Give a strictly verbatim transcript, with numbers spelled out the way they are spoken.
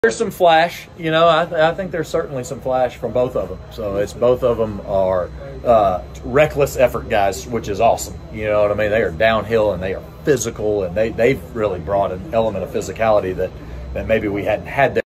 There's some flash, you know. I, I think there's certainly some flash from both of them. So it's both of them are uh, reckless effort guys, which is awesome. You know what I mean? They are downhill and they are physical, and they they've really brought an element of physicality that that maybe we hadn't had there.